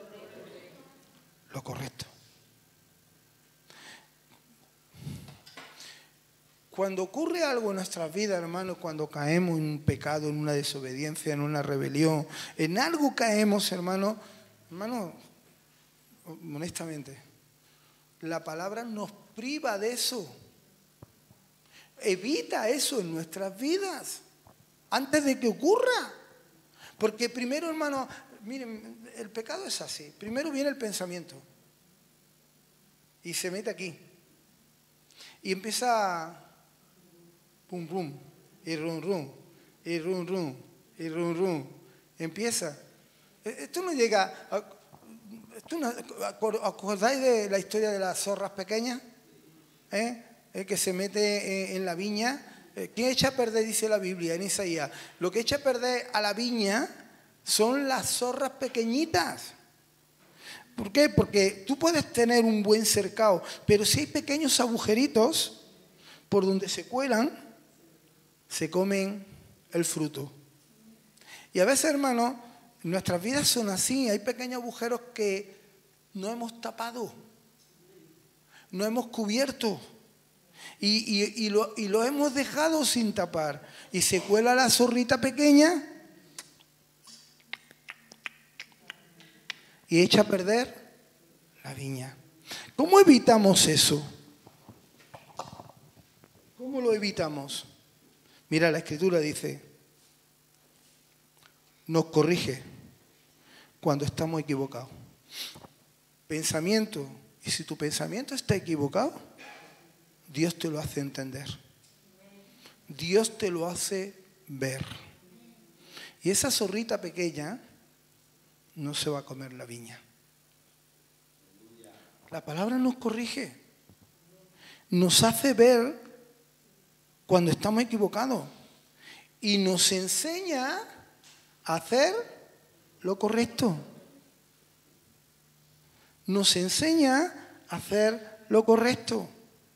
lo correcto. Cuando ocurre algo en nuestras vidas, hermanos, cuando caemos en un pecado, en una desobediencia, en una rebelión, en algo caemos, hermano, hermano, honestamente, la palabra nos priva de eso. Evita eso en nuestras vidas antes de que ocurra. Porque primero, hermano, miren, el pecado es así. Primero viene el pensamiento y se mete aquí y empieza pum pum y rum rum y rum rum y rum rum. Empieza. Esto no llega. A, esto no, ¿acordáis de la historia de las zorras pequeñas? ¿Eh? El que se mete en la viña. ¿Quién echa a perder? Dice la Biblia en Isaías. Lo que echa a perder a la viña son las zorras pequeñitas. ¿Por qué? Porque tú puedes tener un buen cercado, pero si hay pequeños agujeritos por donde se cuelan, se comen el fruto. Y a veces, hermano, nuestras vidas son así. Hay pequeños agujeros que no hemos tapado, no hemos cubierto. Y, y, y, lo, y lo hemos dejado sin tapar. Y se cuela la zorrita pequeña y echa a perder la viña. ¿Cómo evitamos eso? ¿Cómo lo evitamos? Mira, la Escritura dice, nos corrige cuando estamos equivocados. Pensamiento y Y si tu pensamiento está equivocado, Dios te lo hace entender. Dios te lo hace ver. Y esa zorrita pequeña no se va a comer la viña. La palabra nos corrige. Nos hace ver cuando estamos equivocados. Y nos enseña a hacer lo correcto. Nos enseña a hacer lo correcto.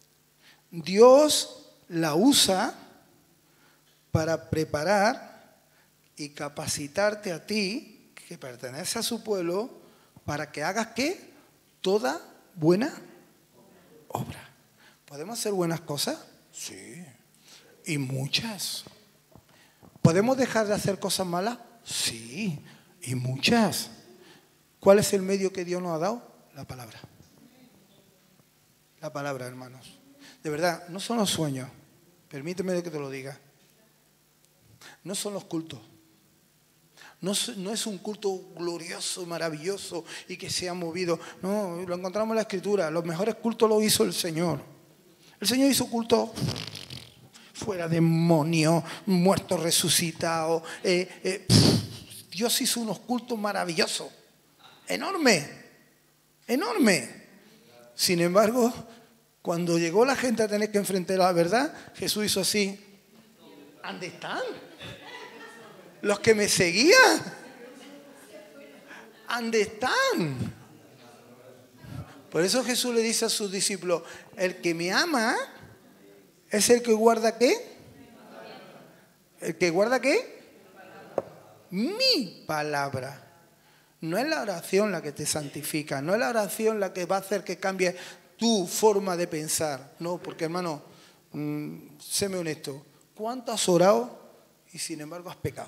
Dios la usa para preparar y capacitarte a ti, que pertenece a su pueblo, para que hagas ¿qué? Toda buena obra. ¿Podemos hacer buenas cosas? Sí. Y muchas. ¿Podemos dejar de hacer cosas malas? Sí. Y muchas. ¿Cuál es el medio que Dios nos ha dado? La palabra. La palabra, hermanos. De verdad, no son los sueños. Permíteme que te lo diga. No son los cultos. No, no es un culto glorioso, maravilloso y que se ha movido. No, lo encontramos en la Escritura. Los mejores cultos los hizo el Señor. El Señor hizo cultos fuera demonios, muertos resucitados. Eh, eh, Dios hizo unos cultos maravillosos. Enorme. Enorme. Sin embargo, cuando llegó la gente a tener que enfrentar la verdad, Jesús hizo así. ¿Dónde están? Los que me seguían. ¿Dónde están? Por eso Jesús le dice a sus discípulos, el que me ama es el que guarda ¿qué? ¿El que guarda qué? Mi palabra. No es la oración la que te santifica, no es la oración la que va a hacer que cambie tu forma de pensar. No, porque hermano, mmm, séme honesto, ¿cuánto has orado y sin embargo has pecado?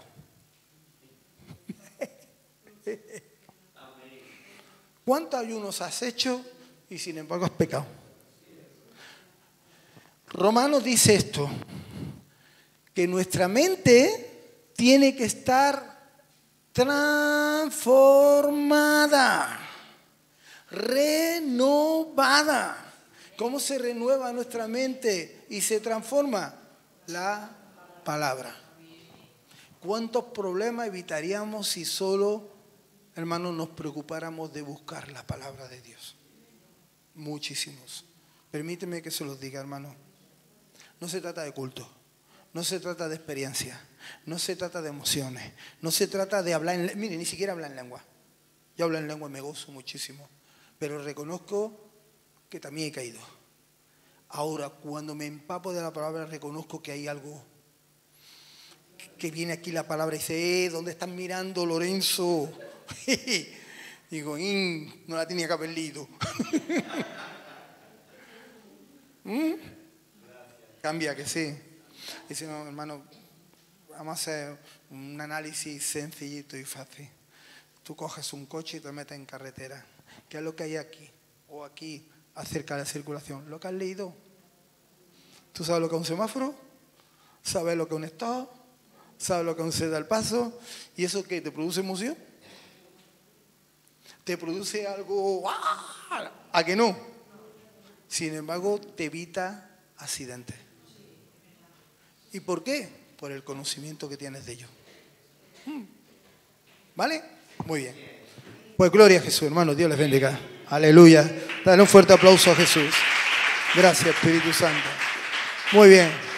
¿Cuántos ayunos has hecho y sin embargo has pecado? Romanos dice esto, que nuestra mente tiene que estar transformada, renovada. ¿Cómo se renueva nuestra mente y se transforma? La palabra. ¿Cuántos problemas evitaríamos si solo, hermanos, nos preocupáramos de buscar la palabra de Dios? Muchísimos. Permíteme que se los diga, hermano. No se trata de culto. No se trata de experiencia, no se trata de emociones, no se trata de hablar en lengua. Mire, ni siquiera hablar en lengua. Yo hablo en lengua y me gozo muchísimo, pero reconozco que también he caído. Ahora, cuando me empapo de la palabra, reconozco que hay algo que viene aquí la palabra y dice, eh, ¿dónde están mirando, Lorenzo? Digo, no la tenía que haber leído. ¿Mm? Cambia que sí. Dice, no, hermano, vamos a hacer un análisis sencillito y fácil. Tú coges un coche y te metes en carretera. ¿Qué es lo que hay aquí? O aquí, acerca de la circulación. ¿Lo que has leído? ¿Tú sabes lo que es un semáforo? ¿Sabes lo que es un stop? ¿Sabes lo que es un ceda al paso? ¿Y eso qué? ¿Te produce emoción? ¿Te produce algo? ¡Ah! ¿A que no? Sin embargo, te evita accidentes. ¿Y por qué? Por el conocimiento que tienes de ello. ¿Vale? Muy bien. Pues gloria a Jesús, hermanos. Dios les bendiga. Aleluya. Dale un fuerte aplauso a Jesús. Gracias, Espíritu Santo. Muy bien.